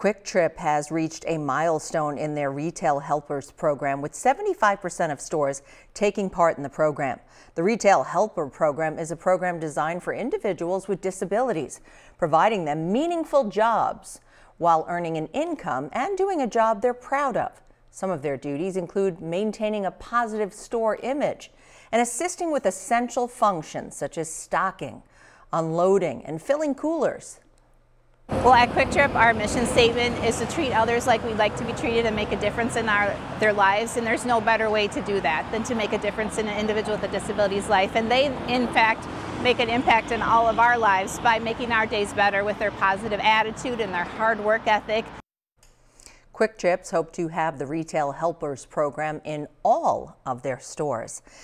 Quick Trip has reached a milestone in their Retail Helpers program, with 75% of stores taking part in the program. The Retail Helper program is a program designed for individuals with disabilities, providing them meaningful jobs while earning an income and doing a job they're proud of. Some of their duties include maintaining a positive store image and assisting with essential functions such as stocking, unloading, and filling coolers. Well, at Quick Trip, our mission statement is to treat others like we'd like to be treated and make a difference in their lives. And there's no better way to do that than to make a difference in an individual with a disability's life. And they, in fact, make an impact in all of our lives by making our days better with their positive attitude and their hard work ethic. Quick Trips hope to have the Retail Helpers program in all of their stores.